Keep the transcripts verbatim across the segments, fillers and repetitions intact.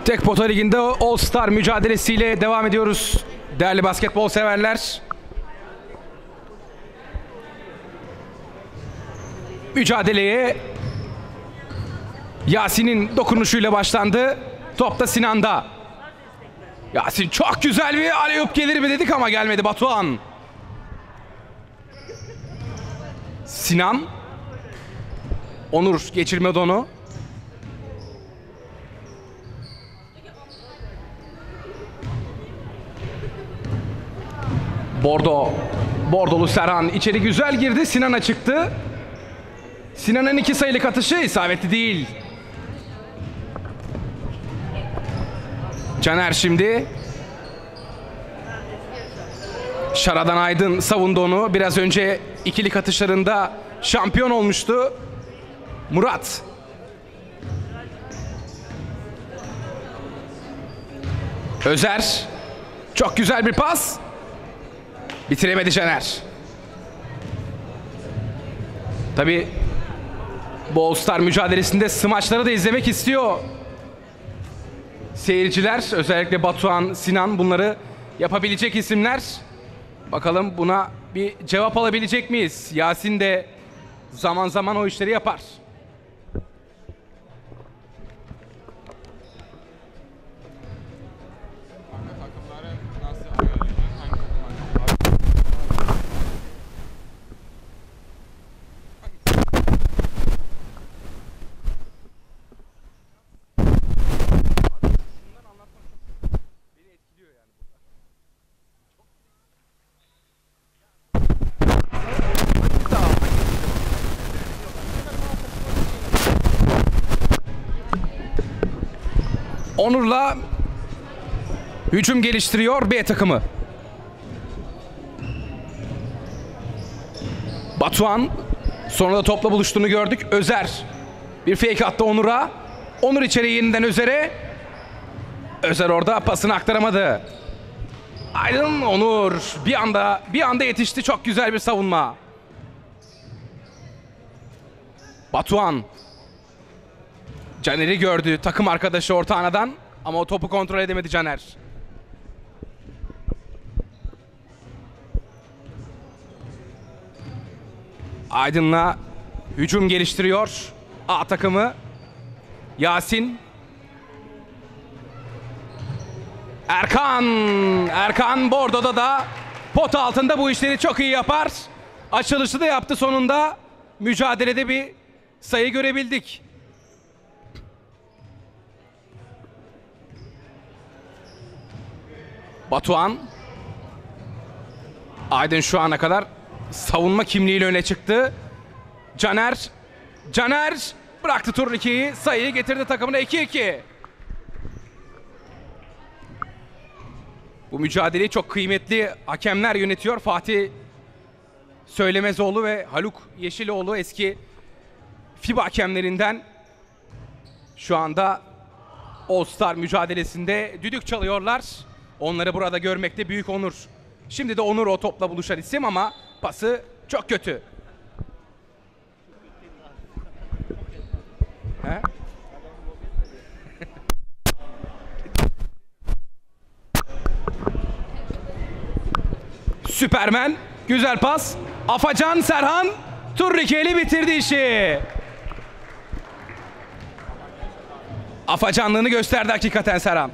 Tek Pota Ligi'nde All Star mücadelesiyle devam ediyoruz. Değerli basketbol severler. Mücadeleye Yasin'in dokunuşuyla başlandı. Top da Sinan'da. Yasin çok güzel bir alley-oop gelir mi dedik ama gelmedi Batuhan. Sinan. Onur geçirmedi onu. Bordo. Bordolu Serhan içeri güzel girdi. Sinan'a çıktı. Sinan'ın iki sayılık atışı isabetli değil. Caner şimdi. Şaradan Aydın savundu onu. Biraz önce ikilik atışlarında şampiyon olmuştu. Murat. Özer. Çok güzel bir pas. Bitiremedi Caner. Tabii bu All Star mücadelesinde smaçları da izlemek istiyor seyirciler. Özellikle Batuhan, Sinan bunları yapabilecek isimler. Bakalım buna bir cevap alabilecek miyiz? Yasin de zaman zaman o işleri yapar. Onur'la hücum geliştiriyor B takımı. Batuhan sonra da topla buluştuğunu gördük. Özer bir fake attı Onur'a. Onur içeri yeniden Özer'e. Özer orada pasını aktaramadı. Aydın Onur bir anda bir anda yetişti. Çok güzel bir savunma. Batuhan Caner'i gördü takım arkadaşı ortağanadan ama o topu kontrol edemedi Caner. Aydın'la hücum geliştiriyor A takımı. Yasin. Erkan. Erkan Bordo'da da pot altında bu işleri çok iyi yapar. Açılışı da yaptı sonunda. Mücadelede bir sayı görebildik. Batuhan. Aydın şu ana kadar savunma kimliğiyle öne çıktı. Caner. Caner bıraktı turnikeyi. Sayıyı getirdi takımına iki iki. Bu mücadeleyi çok kıymetli hakemler yönetiyor. Fatih Söylemezoğlu ve Haluk Yeşiloğlu eski FIBA hakemlerinden şu anda All Star mücadelesinde düdük çalıyorlar. Onları burada görmekte büyük onur. Şimdi de Onur o topla buluşan isim ama pası çok kötü. He? Süpermen. Güzel pas. Afacan Serhan turnikeyle bitirdi işi. Afacanlığını gösterdi hakikaten Serhan.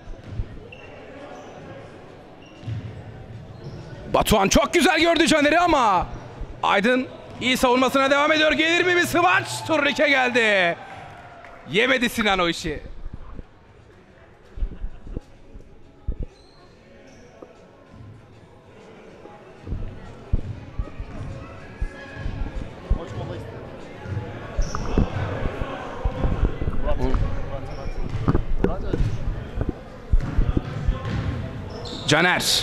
Batuhan çok güzel gördü Caner'i ama Aydın iyi savunmasına devam ediyor. Gelir mi bir smaç? Turnike geldi. Yemedi Sinan o işi. Caner.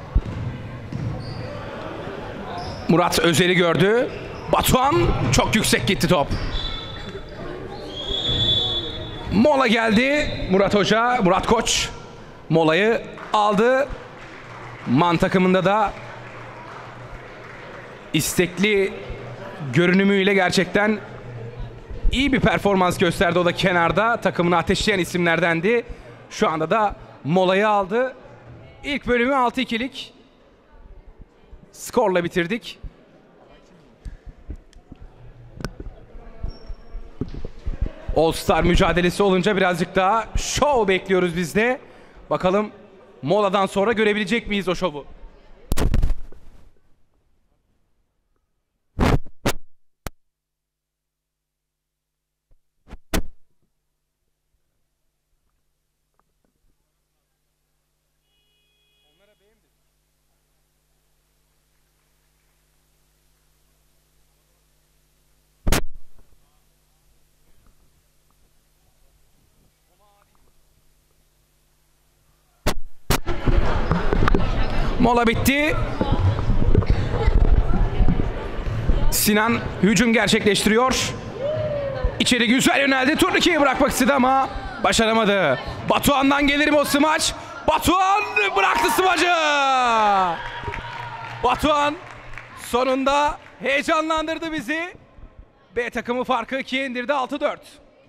Murat Özer'i gördü. Batuhan çok yüksek gitti top. Mola geldi. Murat Hoca, Murat Koç molayı aldı. Man takımında da istekli görünümüyle gerçekten iyi bir performans gösterdi. O da kenarda takımını ateşleyen isimlerdendi. Şu anda da molayı aldı. İlk bölümü altı ikilik skorla bitirdik. All Star mücadelesi olunca birazcık daha şov bekliyoruz biz de. Bakalım moladan sonra görebilecek miyiz o şovu? Mola bitti. Sinan hücum gerçekleştiriyor. İçeri güzel yöneldi. Turnike'yi bırakmak istedi ama başaramadı. Batuhan'dan gelir mi o smaç? Batuhan bıraktı smacı. Batuhan sonunda heyecanlandırdı bizi. B takımı farkı ikiye indirdi, altı dört.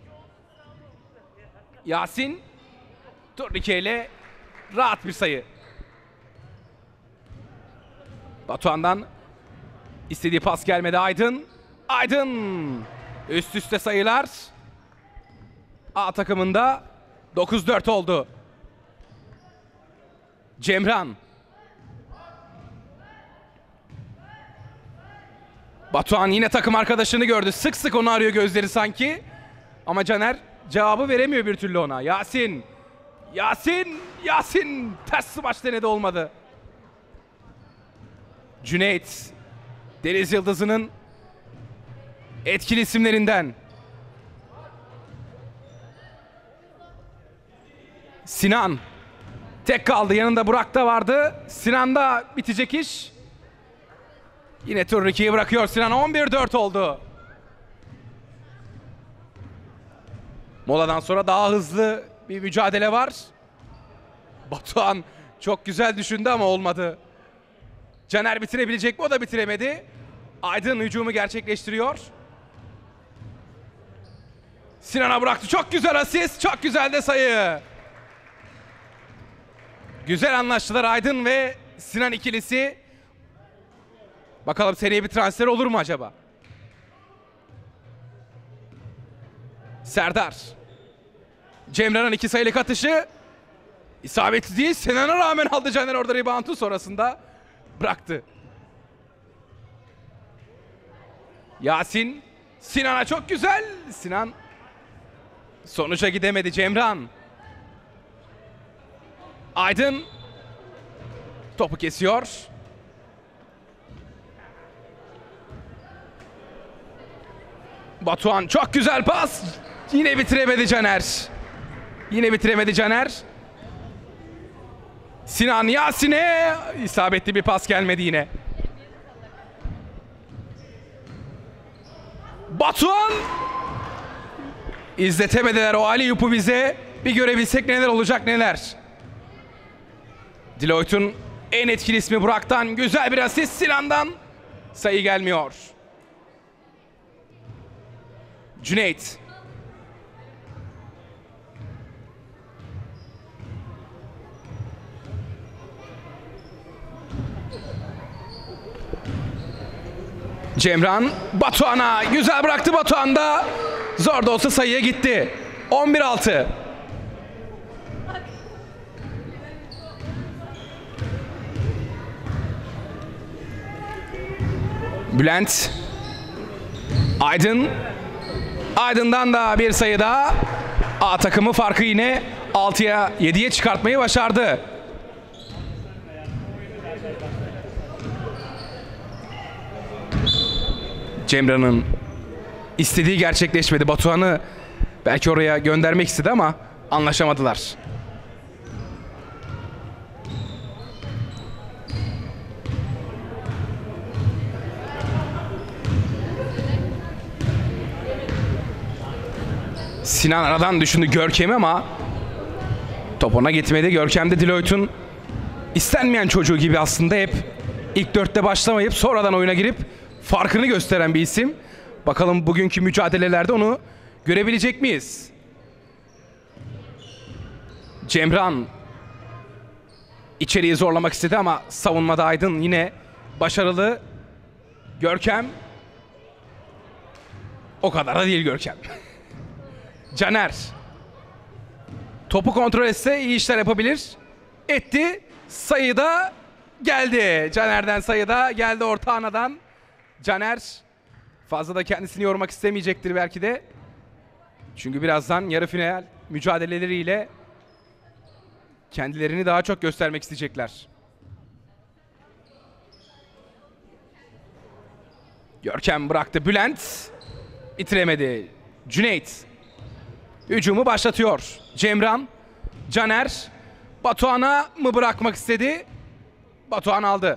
Yasin Turnike ile rahat bir sayı. Batuhan'dan istediği pas gelmedi. Aydın. Aydın. Üst üste sayılar. A takımında dokuz dört oldu. Cemran. Batuhan yine takım arkadaşını gördü. Sık sık onu arıyor gözleri sanki. Ama Caner cevabı veremiyor bir türlü ona. Yasin. Yasin. Yasin. Ters smaç denedi, olmadı. Cüneyt, Deniz Yıldızı'nın etkili isimlerinden. Sinan tek kaldı, yanında Burak da vardı. Sinan'da bitecek iş. Yine Turnike'yi bırakıyor Sinan. on bir dört oldu. Moladan sonra daha hızlı bir mücadele var. Batuhan çok güzel düşündü ama olmadı. Caner bitirebilecek mi? O da bitiremedi. Aydın hücumu gerçekleştiriyor. Sinan'a bıraktı. Çok güzel asist. Çok güzel de sayı. Güzel anlaştılar Aydın ve Sinan ikilisi. Bakalım seneye bir transfer olur mu acaba? Serdar. Cemran'ın iki sayılık atışı. İsabetli değil. Sinan'a rağmen aldı Caner orada reboundu, sonrasında bıraktı. Yasin. Sinan'a çok güzel. Sinan sonuca gidemedi. Cemran. Aydın topu kesiyor. Batuhan çok güzel pas. Yine bitiremedi Caner. Yine bitiremedi Caner. Sinan Yasin'e isabetli bir pas gelmedi yine. Batuhan izletemediler o alley-oop'u bize. Bir görebilsek neler olacak neler. Deloitte'un en etkili ismi Burak'tan güzel bir asist. Sinan'dan sayı gelmiyor. Cüneyt. Cemran Batuhan'a güzel bıraktı. Batuhan da zor da olsa sayıya gitti. on bir altı. Bülent. Aydın. Aydın'dan da bir sayı daha. A takımı farkı yine altıya yediye çıkartmayı başardı. Cemran'ın istediği gerçekleşmedi. Batuhan'ı belki oraya göndermek istedi ama anlaşamadılar. Sinan aradan düşündü Görkem'i ama top ona gitmedi. Görkem de Deloitte'un istenmeyen çocuğu gibi aslında, hep ilk dörtte başlamayıp sonradan oyuna girip farkını gösteren bir isim. Bakalım bugünkü mücadelelerde onu görebilecek miyiz? Cemran içeriği zorlamak istedi ama savunmada Aydın yine başarılı. Görkem. O kadar da değil Görkem. Caner. Topu kontrol etse iyi işler yapabilir. Etti. Sayıda geldi. Caner'den sayıda geldi orta anadan. Caner fazla da kendisini yormak istemeyecektir belki de. Çünkü birazdan yarı final mücadeleleriyle kendilerini daha çok göstermek isteyecekler. Görkem bıraktı. Bülent bitiremedi. Cüneyt hücumu başlatıyor. Cemran, Caner Batuhan'a mı bırakmak istedi? Batuhan aldı.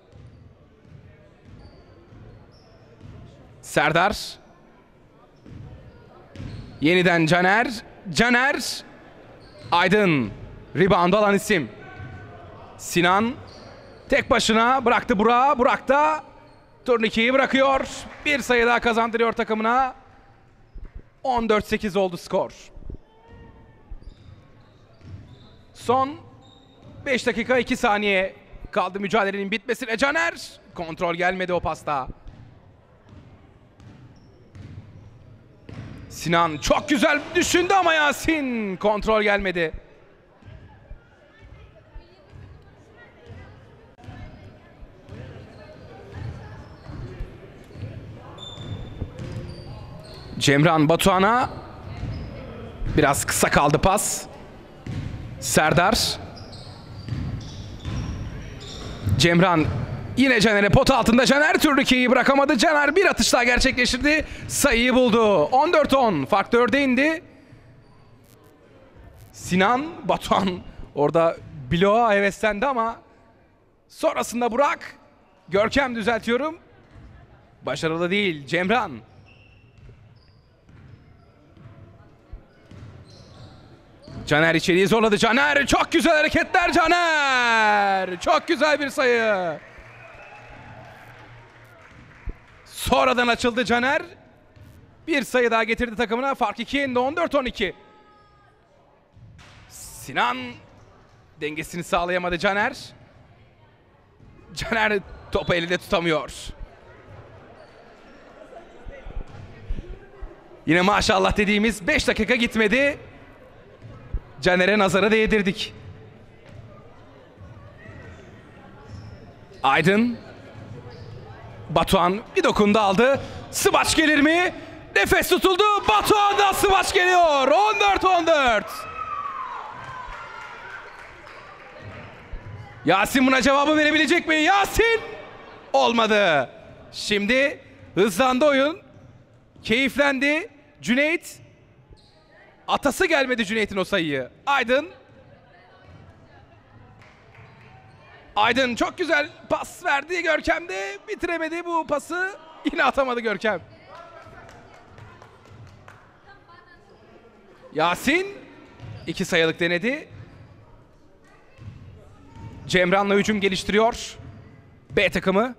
Serdar. Yeniden Caner. Caner. Aydın. Rebound alan isim. Sinan tek başına bıraktı Burak'a. Burak da turnikeyi bırakıyor. Bir sayı daha kazandırıyor takımına. on dört sekiz oldu skor. Son beş dakika iki saniye kaldı mücadelenin bitmesine. Caner kontrol gelmedi o pasta. Sinan çok güzel düşündü ama Yasin kontrol gelmedi. Cemran Batuhan'a biraz kısa kaldı pas. Serdar. Cemran yine Caner'e pot altında. Caner turnikeyi bırakamadı. Caner bir atış daha gerçekleştirdi. Sayıyı buldu. on dört on. Fark dörde indi. Sinan Batuhan orada bloğa heveslendi ama sonrasında Burak. Görkem düzeltiyorum. Başarılı değil. Cemran. Caner içeriği zorladı. Caner çok güzel hareketler. Caner çok güzel bir sayı. Sonradan açıldı Caner. Bir sayı daha getirdi takımına. Fark ikiye indi. on dört on iki. Sinan dengesini sağlayamadı Caner. Caner topu elinde tutamıyor. Yine maşallah dediğimiz beş dakika gitmedi. Caner'e nazara değdirdik. Aydın. Batuhan bir dokundu aldı. Smaç gelir mi? Nefes tutuldu. Batuhan'dan smaç geliyor. on dört on dört. Yasin buna cevabı verebilecek mi? Yasin! Olmadı. Şimdi hızlandı oyun. Keyiflendi. Cüneyt. Atası gelmedi Cüneyt'in o sayıyı. Aydın. Aydın çok güzel pas verdi. Görkem de bitiremedi bu pası. Yine atamadı Görkem. Yasin iki sayılık denedi. Cemran'la hücum geliştiriyor B takımı.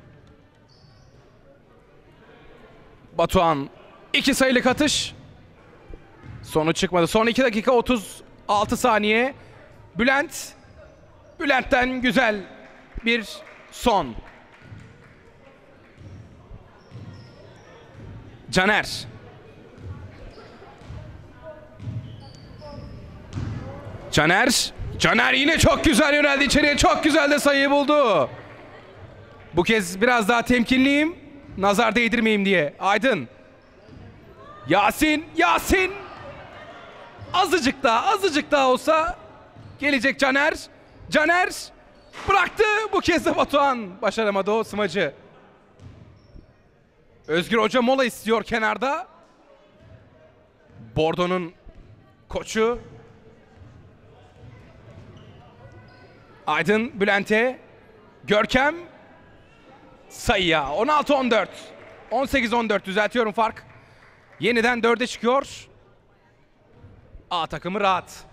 Batuhan iki sayılık atış. Sonu çıkmadı. Son iki dakika otuz altı saniye. Bülent. Bülent'ten güzel bir son. Caner. Caner. Caner yine çok güzel yöneldi içeriye. Çok güzel de sayıyı buldu. Bu kez biraz daha temkinliyim. Nazar değdirmeyeyim diye. Aydın. Yasin. Yasin. Azıcık daha, azıcık daha olsa gelecek Caner. Caner bıraktı. Bu kez de Batuhan başaramadı o smacı. Özgür Hoca mola istiyor kenarda. Bordo'nun koçu. Aydın Bülent'e. Görkem sayıya. on altı on dört. on sekiz on dört düzeltiyorum fark. Yeniden dörde çıkıyor. A takımı rahat.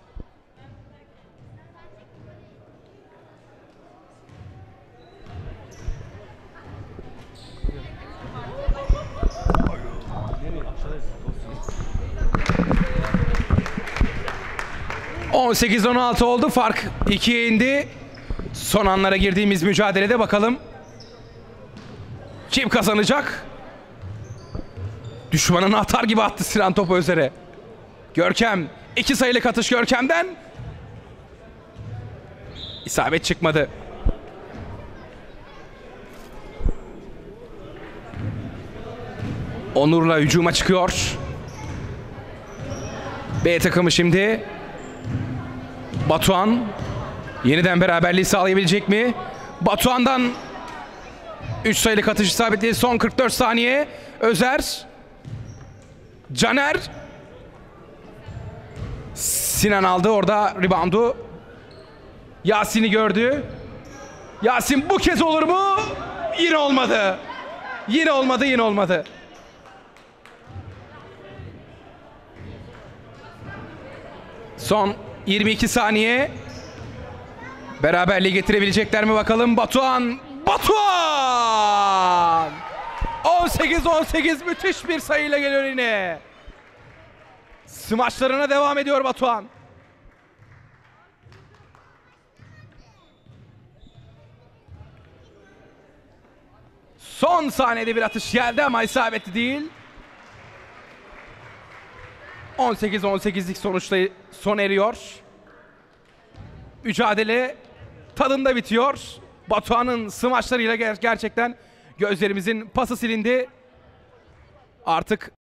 on sekiz on altı oldu. Fark ikiye indi. Son anlara girdiğimiz mücadelede bakalım kim kazanacak? Düşmanını atar gibi attı Sinan topu Özer'e. Görkem. iki sayılık atış Görkem'den. İsabet çıkmadı. Onur'la hücuma çıkıyor. B takımı şimdi. Batuhan yeniden beraberliği sağlayabilecek mi? Batuhan'dan üç sayılık atış isabetli. Son kırk dört saniye. Özer. Caner. Sinan aldı orada reboundu. Yasin'i gördü. Yasin bu kez olur mu? Yine olmadı. Yine olmadı, yine olmadı. Son yirmi iki saniye. Beraberliği getirebilecekler mi bakalım? Batuhan! Batuhan! on sekiz on sekiz müthiş bir sayıyla geliyor yine. Smaçlarına devam ediyor Batuhan. Son saniyede bir atış geldi ama isabetli değil. on sekiz on sekizlik sonuçta sona eriyor. Mücadele tadında bitiyor. Batuhan'ın smaçlarıyla ger gerçekten gözlerimizin pası silindi. Artık